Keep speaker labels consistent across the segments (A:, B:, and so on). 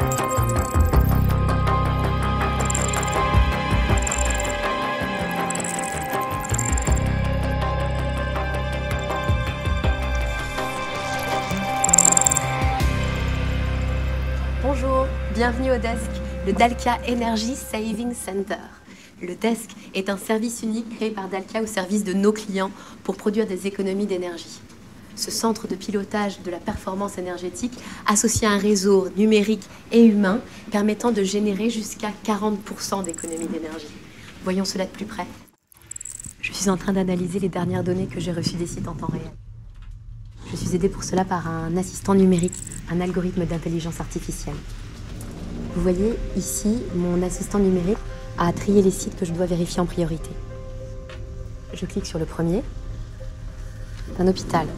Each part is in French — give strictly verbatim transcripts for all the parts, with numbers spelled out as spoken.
A: Bonjour, bienvenue au desk, le Dalkia Energy Saving Center. Le desk est un service unique créé par Dalkia au service de nos clients pour produire des économies d'énergie. Ce centre de pilotage de la performance énergétique associe un réseau numérique et humain permettant de générer jusqu'à quarante pour cent d'économies d'énergie. Voyons cela de plus près. Je suis en train d'analyser les dernières données que j'ai reçues des sites en temps réel. Je suis aidée pour cela par un assistant numérique, un algorithme d'intelligence artificielle. Vous voyez, ici, mon assistant numérique a trié les sites que je dois vérifier en priorité. Je clique sur le premier, un hôpital.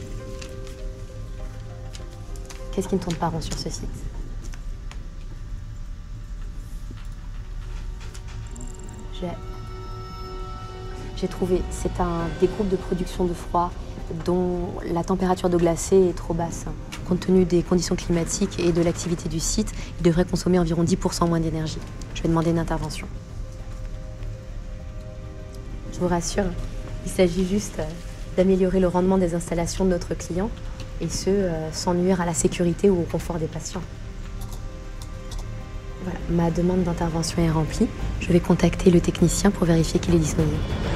A: Qu'est-ce qui ne tourne pas rond sur ce site? J'ai... J'ai trouvé, c'est un des groupes de production de froid dont la température d'eau glacée est trop basse. Compte tenu des conditions climatiques et de l'activité du site, il devrait consommer environ dix pour cent moins d'énergie. Je vais demander une intervention. Je vous rassure, il s'agit juste d'améliorer le rendement des installations de notre client, et ce, sans nuire à la sécurité ou au confort des patients. Voilà, ma demande d'intervention est remplie. Je vais contacter le technicien pour vérifier qu'il est disponible.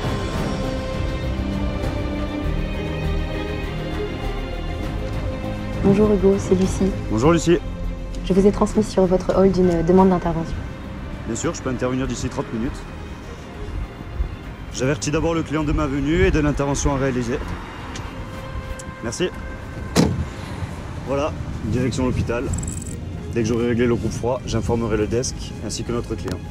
A: Bonjour Hugo, c'est Lucie.
B: Bonjour Lucie.
A: Je vous ai transmis sur votre hall d'une demande d'intervention.
B: Bien sûr, je peux intervenir d'ici trente minutes. J'avertis d'abord le client de ma venue et de l'intervention à réaliser. Merci. Voilà, direction l'hôpital. Dès que j'aurai réglé le groupe froid, j'informerai le desk ainsi que notre client.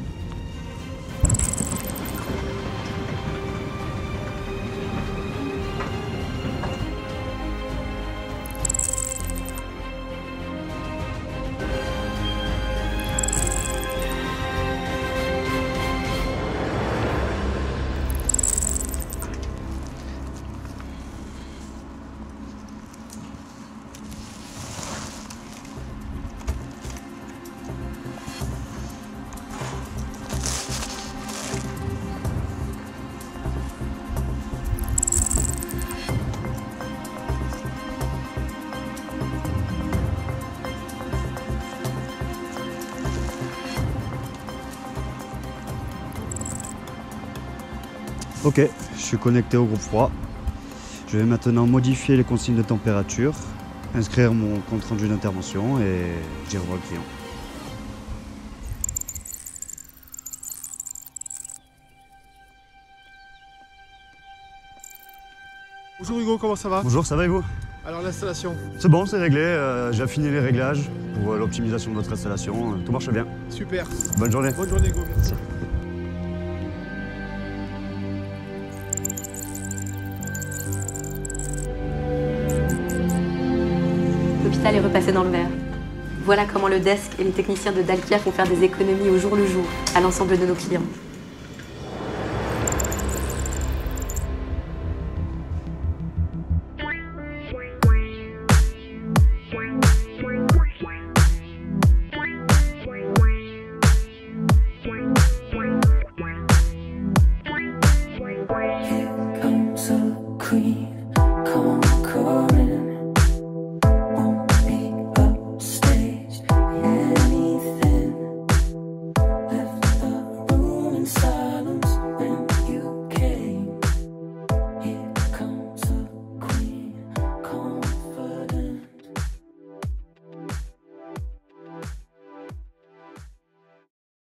B: Ok, je suis connecté au groupe froid. Je vais maintenant modifier les consignes de température, inscrire mon compte rendu d'intervention et j'y revois le client.
C: Bonjour Hugo, comment ça va?
B: Bonjour, ça va et vous?
C: Alors l'installation?
B: C'est bon, c'est réglé. Euh, j'ai affiné les réglages pour euh, l'optimisation de votre installation. Tout marche bien.
C: Super.
B: Bonne journée.
C: Bonne journée Hugo, merci.
A: L'hôpital est repassé dans le vert. Voilà comment le desk et les techniciens de Dalkia font faire des économies au jour le jour à l'ensemble de nos clients.